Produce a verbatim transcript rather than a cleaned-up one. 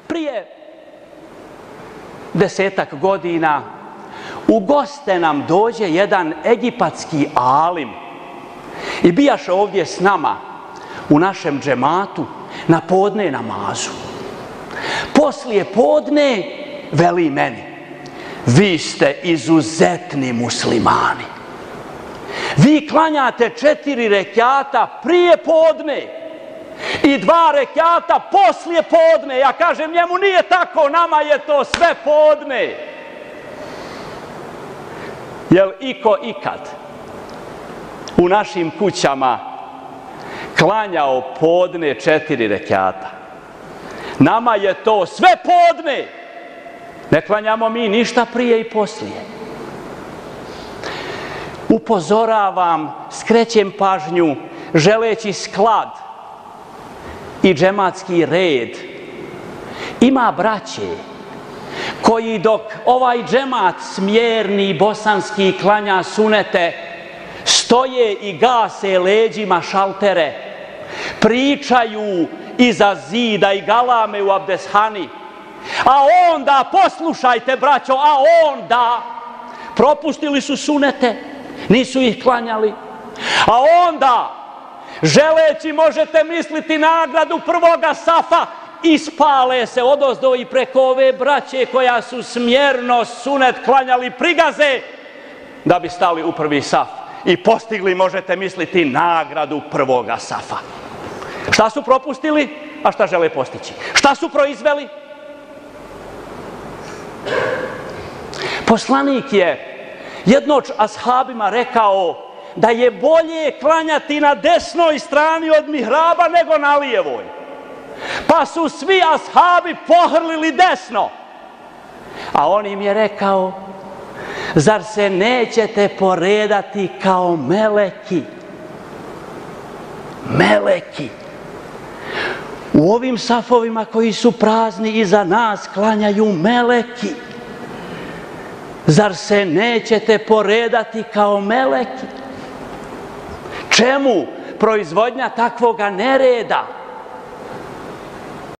Prije desetak godina u goste nam dođe jedan egipatski alim i bijaše ovdje s nama u našem džematu na podne namazu. Poslije podne veli meni: vi ste izuzetni muslimani. Vi klanjate četiri rekata prije podne i dva rekata poslije podne. Ja kažem njemu: nije tako, nama je to sve podne. Jel iko ikad u našim kućama klanjao podne četiri rekata? Nama je to sve podne. Ne klanjamo mi ništa prije i poslije. Upozoravam, skrećem pažnju, želeći sklad i džematski red. Ima braće koji dok ovaj džemat smjerni bosanski klanja sunete, stoje i gase leđima šaltere, pričaju iza zida i galame u abdeshani. A onda, poslušajte braćo, a onda propustili su sunete, nisu ih klanjali. A onda, želeći, možete misliti, nagradu prvoga safa, ispale se odozdo i preko ove braće koja su smjerno sunet klanjali, prigaze da bi stali u prvi saf i postigli, možete misliti, nagradu prvoga safa. Šta su propustili, a šta žele postići? Šta su proizveli? Poslanik je jednoć ashabima rekao da je bolje klanjati na desnoj strani od mihraba nego na lijevoj. Pa su svi ashabi pohrlili desno. A on im je rekao: zar se nećete poredati kao meleki? Meleki. U ovim safovima koji su prazni iza nas klanjaju meleki. Zar se nećete poredati kao meleki? Čemu proizvodnja takvoga nereda?